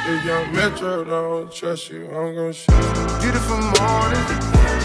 If young Metro don't trust you, I'm gon' shoot you. Beautiful morning,